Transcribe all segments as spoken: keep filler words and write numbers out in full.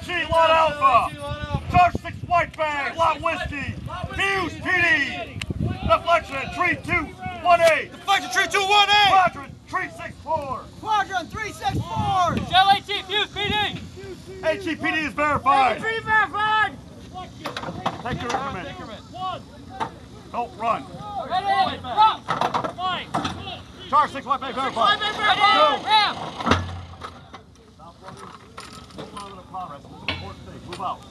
G, Lot Alpha. Charge six white bag, Lot Whiskey. Hughes, P D. Deflection, three two one eight. Deflection, three two one eight. Quadrant, three six four. Quadrant, three six four. Shell AT, Hughes, P D. H E P D is verified. Three verified. Take your increment. Don't run. Ready, drop. Fine. Charge six white bag verified. Ready, ramp. Stop running. Move on to the progress. This is an important thing. Move out.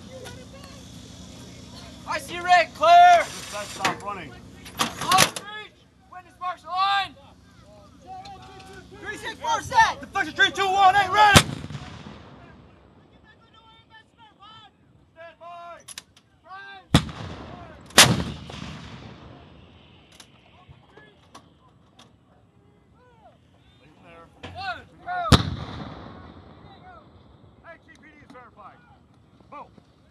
I see red, clear. This says stop running. Close breach. Witness marks the line. three six four set. Deflection, three two one eight, ready. Stand by. Leave there. One, two. H E P D is verified. Move.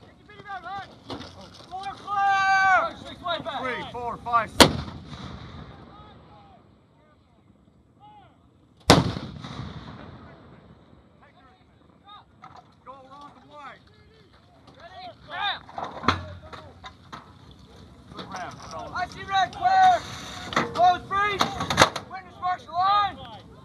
Four clear. Six white back. Three, four, five, six. Go around the white. Ready, ramp. Good ramp, fellas. I see red, clear. Close breach. Witness marks the line.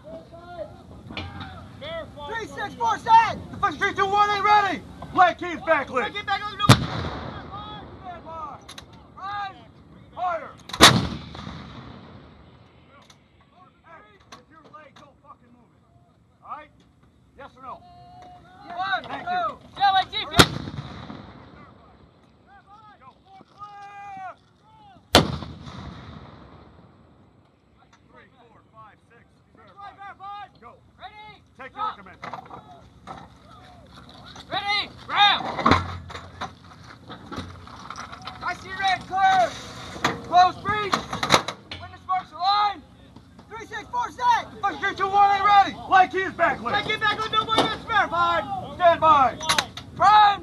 three six four set. Deflection, three two one eight, ready. Black keys backlit. Get back on the door. Stand by. Run. Fire. Hey, if you're late, don't fucking move it. All right? Yes or no? One, Thank two. you. Shell AT, Hughes. Go. Clear. Three, four, five, six. Verified. Go. Ready. Take your drop. increment. Ready, ramp. I see red, clear. Close breach. Witness marks the line. three six four set. Deflection, three two one eight, ready. Light keys backlit. Get back on the door. Witness verified. Stand by. Prime.